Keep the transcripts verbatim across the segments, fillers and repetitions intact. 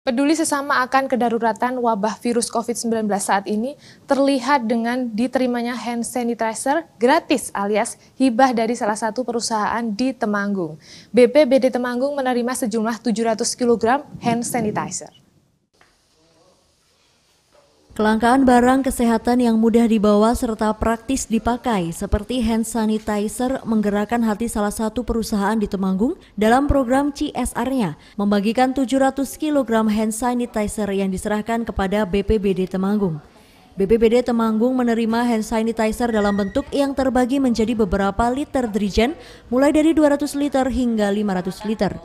Peduli sesama akan kedaruratan wabah virus covid sembilan belas saat ini terlihat dengan diterimanya hand sanitizer gratis alias hibah dari salah satu perusahaan di Temanggung. B P B D Temanggung menerima sejumlah tujuh ratus kilogram hand sanitizer. Kelangkaan barang kesehatan yang mudah dibawa serta praktis dipakai seperti hand sanitizer menggerakkan hati salah satu perusahaan di Temanggung dalam program C S R-nya membagikan tujuh ratus kilogram hand sanitizer yang diserahkan kepada B P B D Temanggung. B P B D Temanggung menerima hand sanitizer dalam bentuk yang terbagi menjadi beberapa liter dirijen mulai dari dua ratus liter hingga lima ratus liter.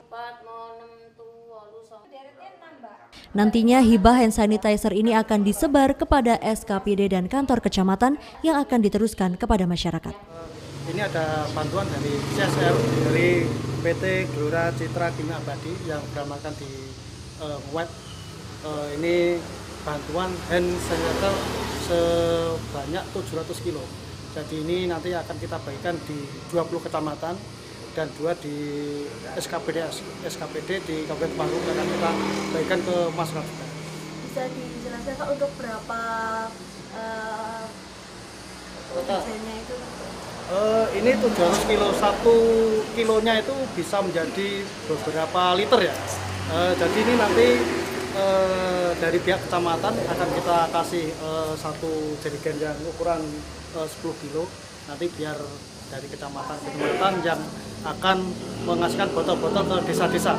Nantinya hibah hand sanitizer ini akan disebar kepada S K P D dan kantor kecamatan yang akan diteruskan kepada masyarakat. Ini ada bantuan dari C S R, dari P T Gelora Citra Kimia Abadi yang beramalkan di uh, web. Uh, ini bantuan hand sanitizer sebanyak tujuh ratus kilo. Jadi ini nanti akan kita bagikan di dua puluh kecamatan dan dua di S K P D S K P D di Kabupaten Temanggung akan kita bagikan ke masyarakat. Bisa dijelaskan Pak untuk berapa uh, desainnya itu? Uh, ini tujuh ratus kilo, satu kilonya itu bisa menjadi beberapa liter ya. Uh, jadi ini nanti uh, dari pihak kecamatan akan kita kasih uh, satu jerigen yang ukuran uh, sepuluh kilo. Nanti biar dari kecamatan-kecamatan yang akan mengasihkan botol-botol ke desa-desa.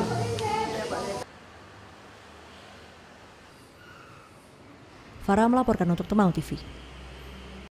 Farah melaporkan untuk Temanggung T V.